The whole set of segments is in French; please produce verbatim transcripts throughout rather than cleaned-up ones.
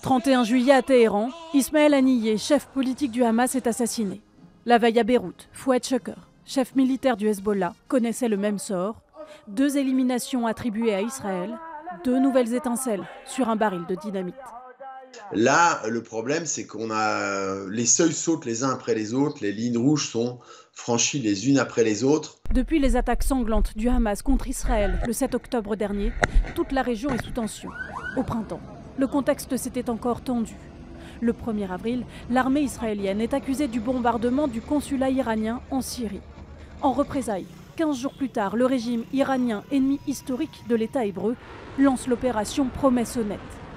trente et un juillet à Téhéran, Ismaël Haniyeh, chef politique du Hamas, est assassiné. La veille à Beyrouth, Fouad Shukr, chef militaire du Hezbollah, connaissait le même sort. Deux éliminations attribuées à Israël, deux nouvelles étincelles sur un baril de dynamite. Là, le problème, c'est qu'on a les seuils sautent les uns après les autres, les lignes rouges sont franchies les unes après les autres. Depuis les attaques sanglantes du Hamas contre Israël le sept octobre dernier, toute la région est sous tension. Au printemps, le contexte s'était encore tendu. Le premier avril, l'armée israélienne est accusée du bombardement du consulat iranien en Syrie. En représailles, quinze jours plus tard, le régime iranien, ennemi historique de l'État hébreu, lance l'opération Promesse honnête.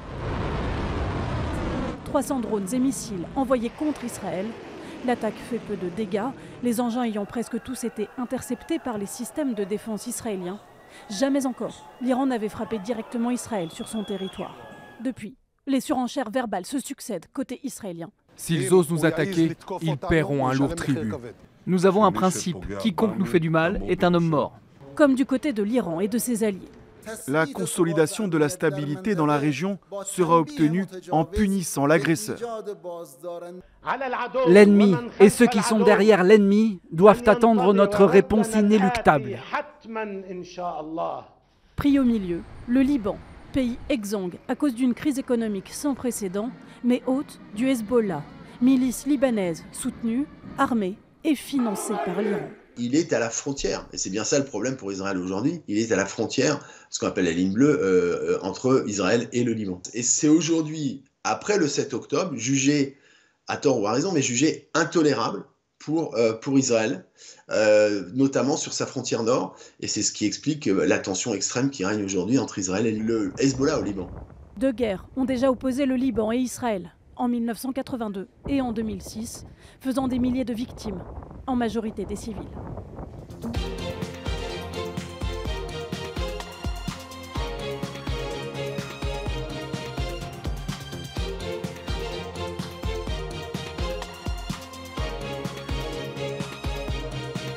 trois cents drones et missiles envoyés contre Israël. L'attaque fait peu de dégâts, les engins ayant presque tous été interceptés par les systèmes de défense israéliens. Jamais encore, l'Iran n'avait frappé directement Israël sur son territoire. Depuis, les surenchères verbales se succèdent côté israélien. S'ils osent nous attaquer, ils paieront un lourd tribut. Nous avons un principe, quiconque nous fait du mal est un homme mort. Comme du côté de l'Iran et de ses alliés. La consolidation de la stabilité dans la région sera obtenue en punissant l'agresseur. L'ennemi et ceux qui sont derrière l'ennemi doivent attendre notre réponse inéluctable. Pris au milieu, le Liban, pays exsangue à cause d'une crise économique sans précédent, mais hôte du Hezbollah, milice libanaise soutenue, armée et financée par l'Iran. Il est à la frontière, et c'est bien ça le problème pour Israël aujourd'hui, il est à la frontière, ce qu'on appelle la ligne bleue, euh, entre Israël et le Liban. Et c'est aujourd'hui, après le sept octobre, jugé, à tort ou à raison, mais jugé intolérable pour, euh, pour Israël, euh, notamment sur sa frontière nord, et c'est ce qui explique euh, la tension extrême qui règne aujourd'hui entre Israël et le Hezbollah au Liban. Deux guerres ont déjà opposé le Liban et Israël, en mille neuf cent quatre-vingt-deux et en deux mille six, faisant des milliers de victimes, en majorité des civils.